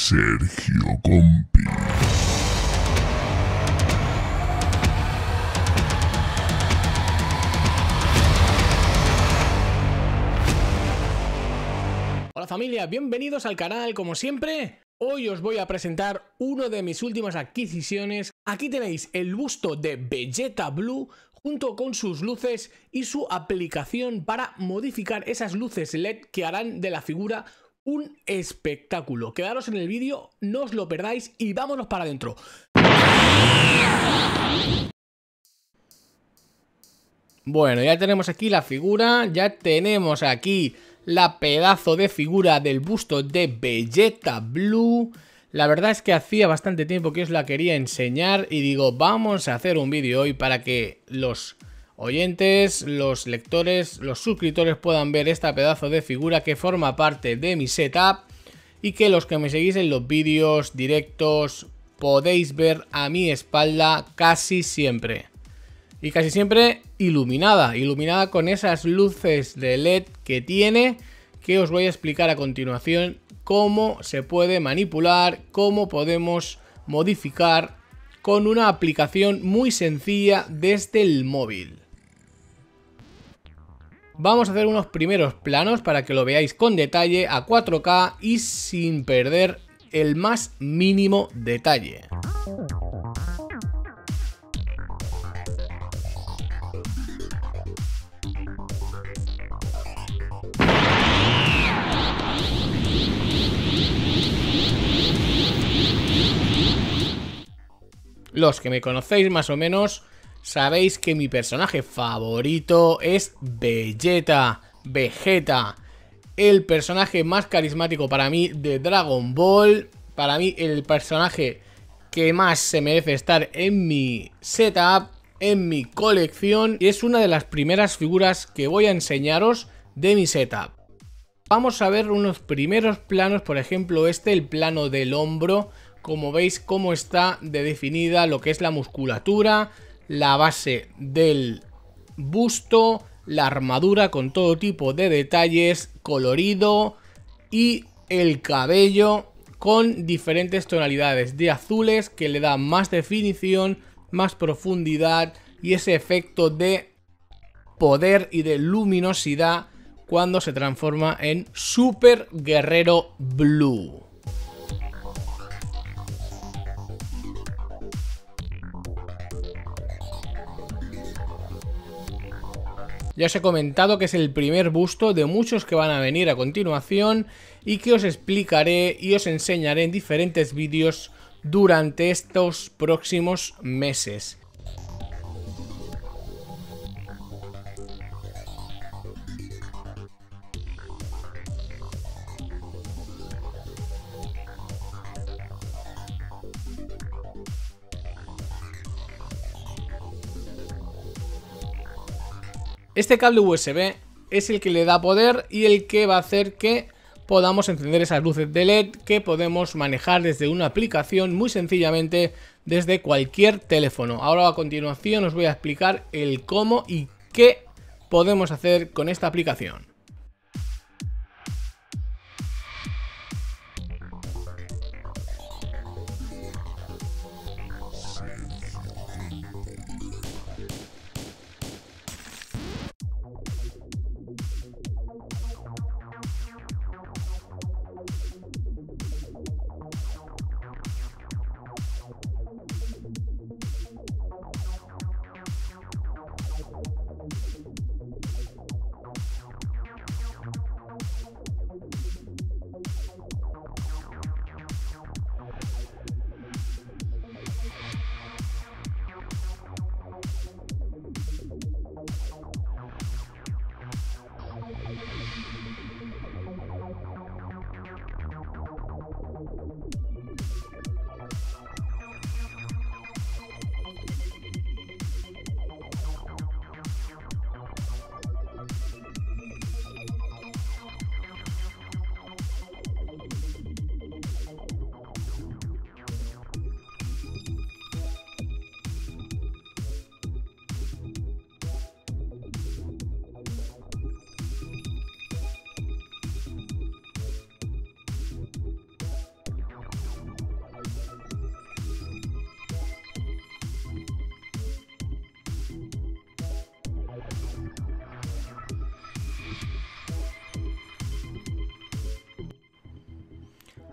Sergio Compi. Hola familia, bienvenidos al canal como siempre. Hoy os voy a presentar una de mis últimas adquisiciones. Aquí tenéis el busto de Vegeta Blue junto con sus luces y su aplicación para modificar esas luces LED que harán de la figura un espectáculo. Quedaros en el vídeo, no os lo perdáis y vámonos para adentro. Bueno, ya tenemos aquí la figura, ya tenemos aquí la pedazo de figura del busto de Vegeta Blue. La verdad es que hacía bastante tiempo que os la quería enseñar y digo, vamos a hacer un vídeo hoy para que los oyentes, los lectores, los suscriptores puedan ver esta pedazo de figura que forma parte de mi setup y que los que me seguís en los vídeos directos podéis ver a mi espalda casi siempre. Y casi siempre iluminada con esas luces de LED que tiene, que os voy a explicar a continuación cómo se puede manipular, cómo podemos modificar con una aplicación muy sencilla desde el móvil. Vamos a hacer unos primeros planos para que lo veáis con detalle a 4K y sin perder el más mínimo detalle. Los que me conocéis más o menos sabéis que mi personaje favorito es Vegeta, el personaje más carismático para mí de Dragon Ball, para mí el personaje que más se merece estar en mi setup, en mi colección, y es una de las primeras figuras que voy a enseñaros de mi setup. Vamos a ver unos primeros planos, por ejemplo el plano del hombro. Como veis cómo está de definida lo que es la musculatura, la base del busto, la armadura con todo tipo de detalles, colorido y el cabello con diferentes tonalidades de azules que le da más definición, más profundidad y ese efecto de poder y de luminosidad cuando se transforma en Super Guerrero Blue. Ya os he comentado que es el primer busto de muchos que van a venir a continuación y que os explicaré y os enseñaré en diferentes vídeos durante estos próximos meses. Este cable USB es el que le da poder y el que va a hacer que podamos encender esas luces de LED que podemos manejar desde una aplicación muy sencillamente desde cualquier teléfono. Ahora a continuación os voy a explicar el cómo y qué podemos hacer con esta aplicación.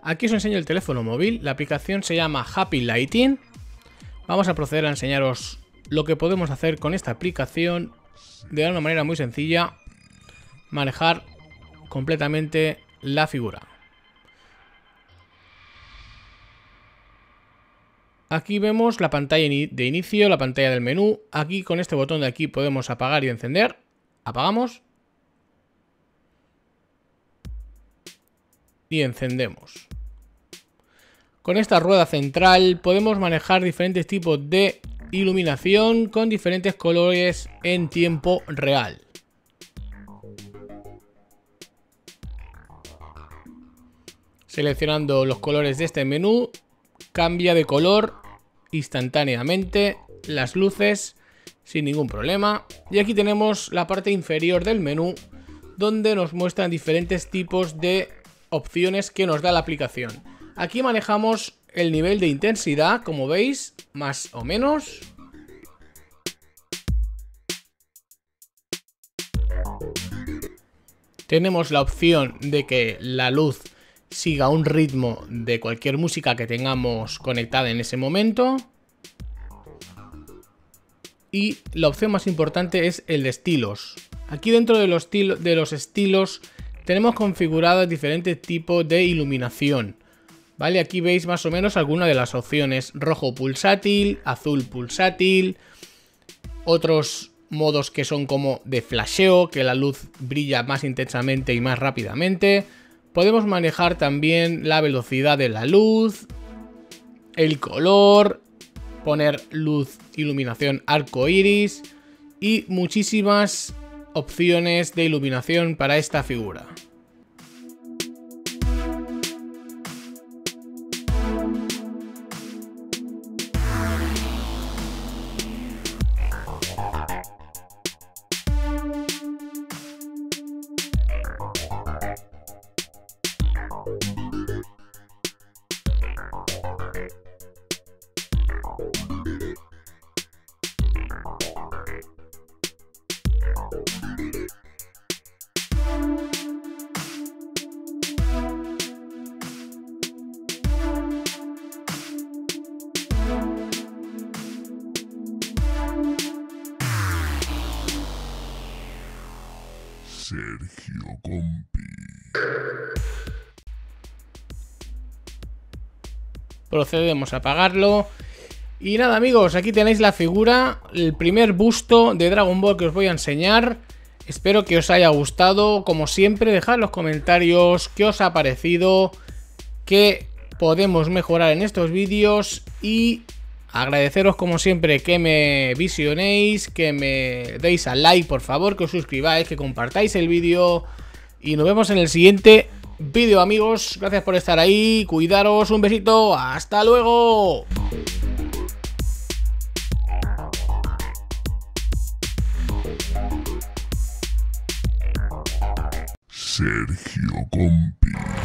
Aquí os enseño el teléfono móvil. La aplicación se llama Happy Lighting. Vamos a proceder a enseñaros lo que podemos hacer con esta aplicación de una manera muy sencilla. Manejar completamente la figura. Aquí vemos la pantalla de inicio, la pantalla del menú. Aquí con este botón de aquí podemos apagar y encender. Apagamos. Y encendemos. Con esta rueda central podemos manejar diferentes tipos de iluminación con diferentes colores en tiempo real. Seleccionando los colores de este menú, cambia de color instantáneamente las luces sin ningún problema. Y aquí tenemos la parte inferior del menú donde nos muestran diferentes tipos de opciones que nos da la aplicación. Aquí manejamos el nivel de intensidad, como veis, más o menos. Tenemos la opción de que la luz siga un ritmo de cualquier música que tengamos conectada en ese momento. Y la opción más importante es el de estilos. Aquí dentro de los estilos tenemos configurados diferentes tipos de iluminación. Vale, aquí veis más o menos algunas de las opciones: rojo pulsátil, azul pulsátil, otros modos que son como de flasheo, que la luz brilla más intensamente y más rápidamente. Podemos manejar también la velocidad de la luz, el color, poner luz, iluminación arco iris y muchísimas opciones de iluminación para esta figura. Sergio Compi. Procedemos a apagarlo. Y nada, amigos, aquí tenéis la figura, el primer busto de Dragon Ball que os voy a enseñar. Espero que os haya gustado. Como siempre, dejad en los comentarios qué os ha parecido, qué podemos mejorar en estos vídeos. Y agradeceros como siempre que me visionéis, que me deis al like, por favor, que os suscribáis, que compartáis el vídeo. Y nos vemos en el siguiente vídeo, amigos. Gracias por estar ahí, cuidaros, un besito, hasta luego. Sergio Compi.